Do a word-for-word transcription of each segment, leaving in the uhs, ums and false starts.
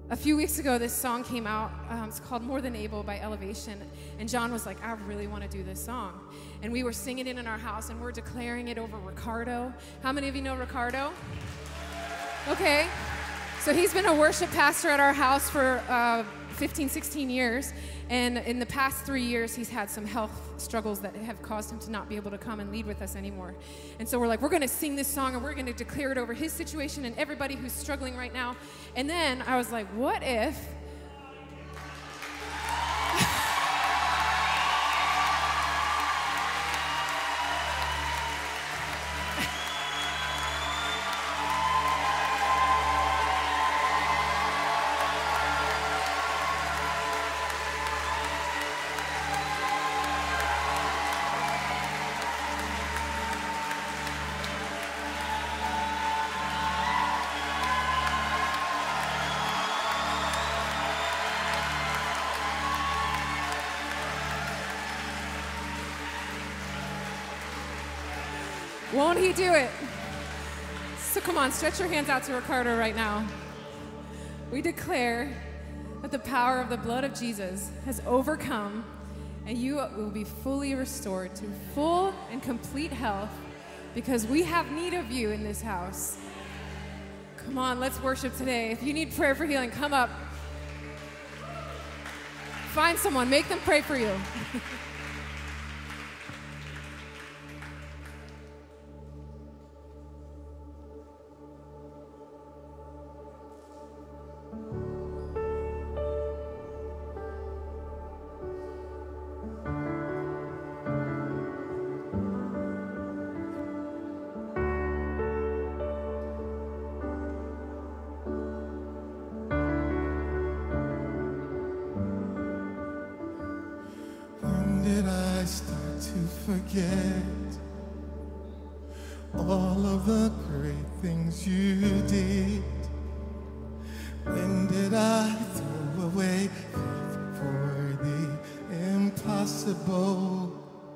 A few weeks ago, this song came out. Um, it's called More Than Able by Elevation. And John was like, I really want to do this song. And we were singing it in our house, and we're declaring it over Ricardo. How many of you know Ricardo? Okay. So he's been a worship pastor at our house for uh, fifteen, sixteen years. And in the past three years, he's had some health struggles that have caused him to not be able to come and lead with us anymore. And so we're like, we're going to sing this song, and we're going to declare it over his situation and everybody who's struggling right now. And then I was like, what if... Won't he do it? So come on, stretch your hands out to Ricardo right now. We declare that the power of the blood of Jesus has overcome, and you will be fully restored to full and complete health, because we have need of you in this house. Come on, let's worship today. If you need prayer for healing, come up. Find someone, make them pray for you. Forget all of the great things you did. When did I throw away faith for the impossible?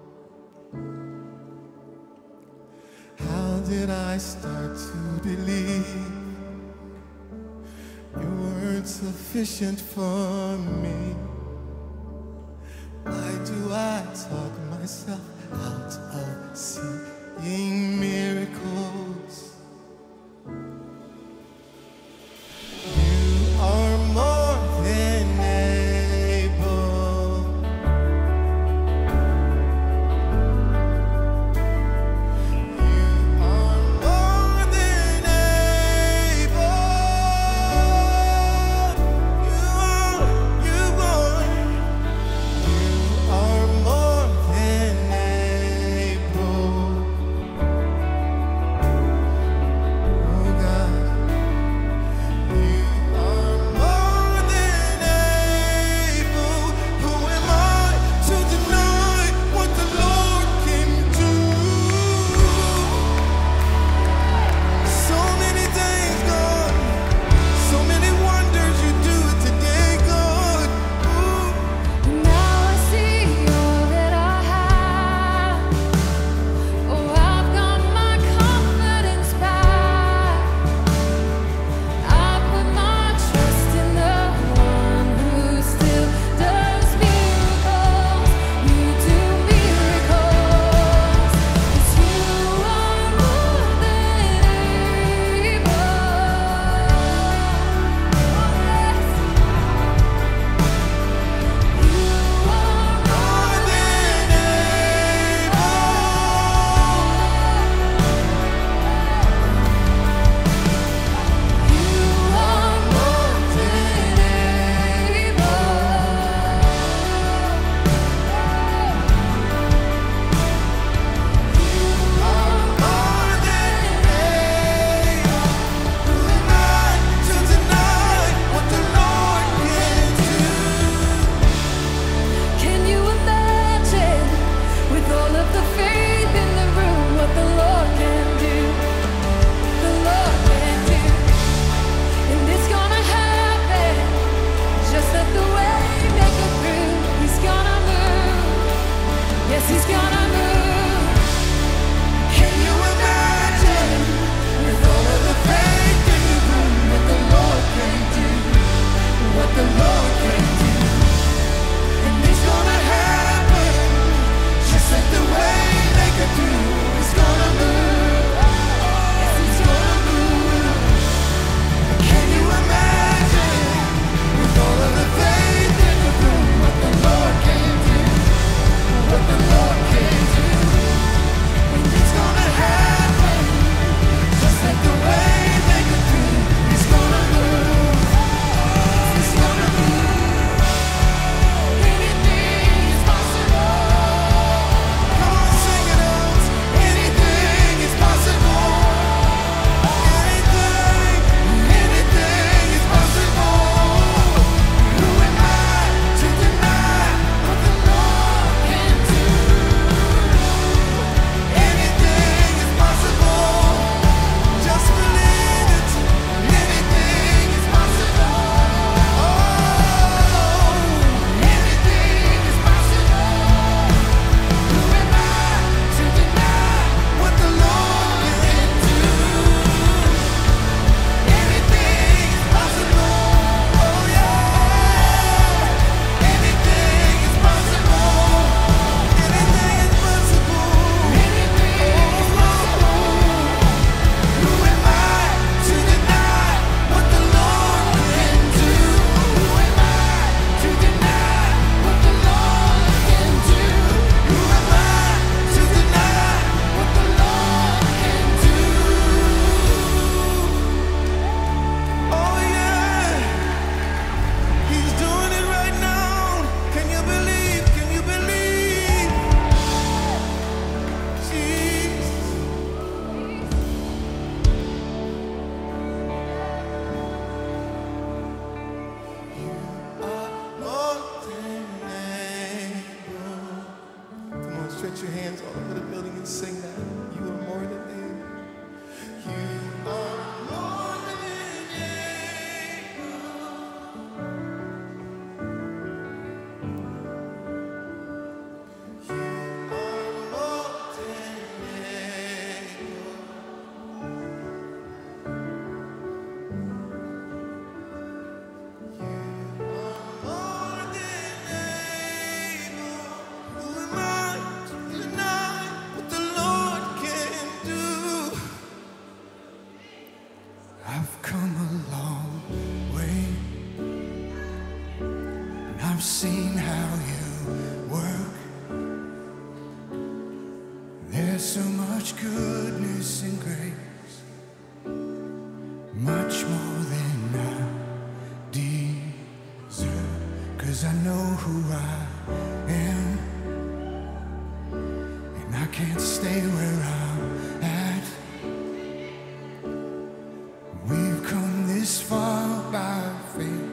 How did I start to believe you weren't sufficient for me? Why do I talk myself out of seeing miracles? You are more than able. You are more than able. You are, you are, you are more than able. I've seen how you work. There's so much goodness and grace, much more than I deserve. 'Cause I know who I am, and I can't stay where I'm at. We've come this far by faith,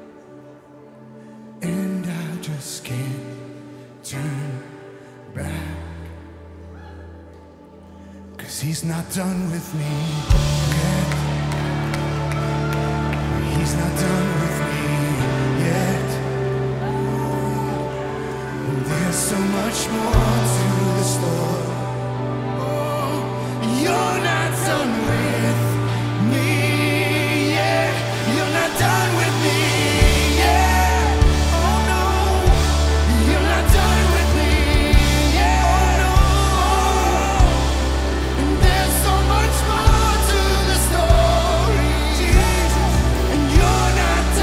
and I just can't turn back. 'Cause he's not done with me yet. He's not done with me yet. There's so much more to the story. Oh, you're not done with me yet. You're not done with me yet. Oh no, you're not done with me yet. Oh no, and there's so much more to the story, Jesus, and you're not done.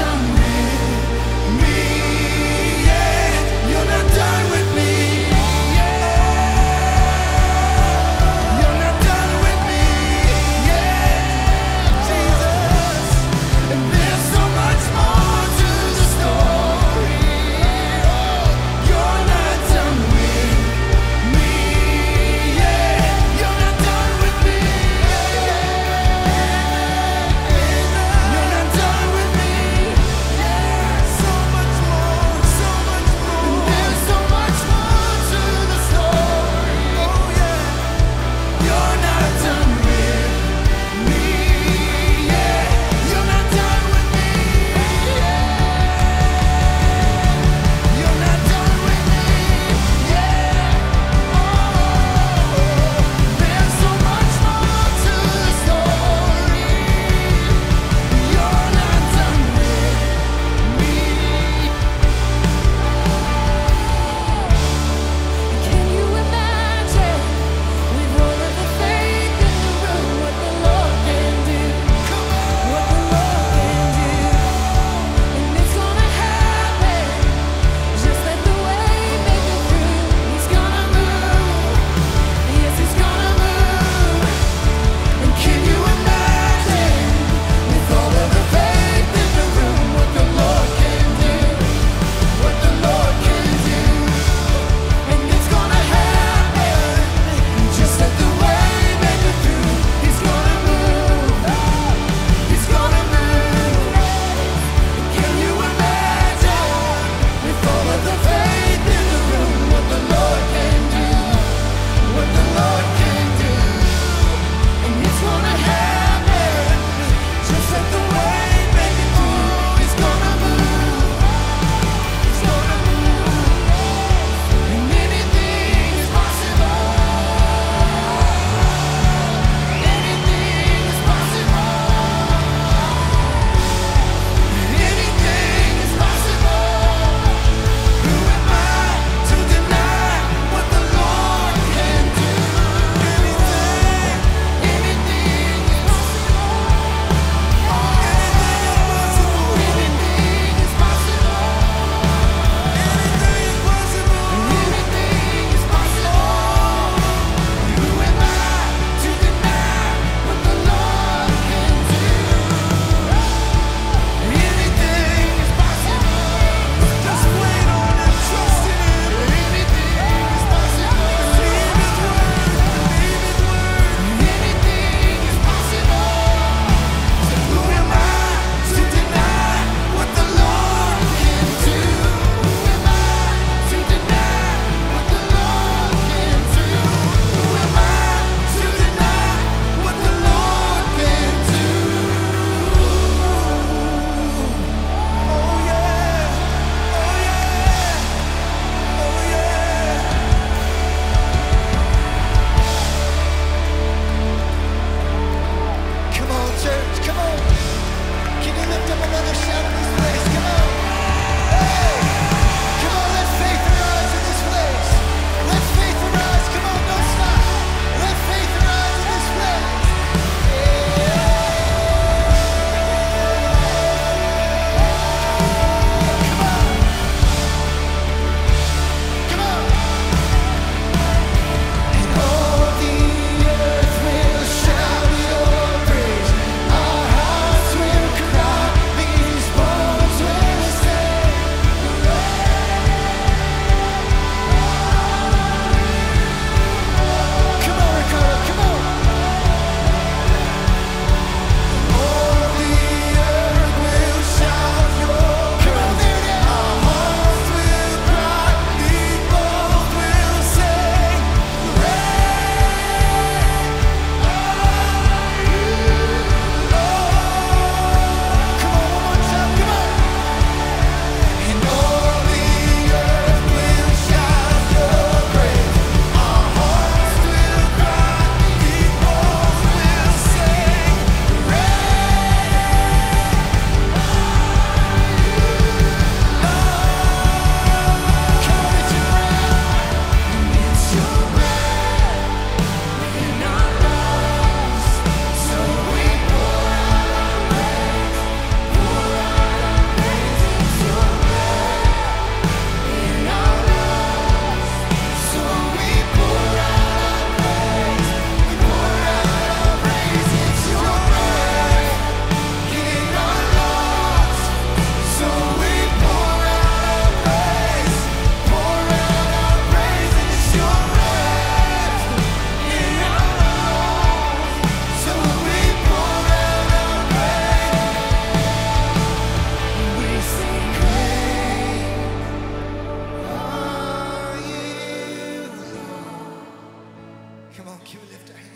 Can we lift our hands?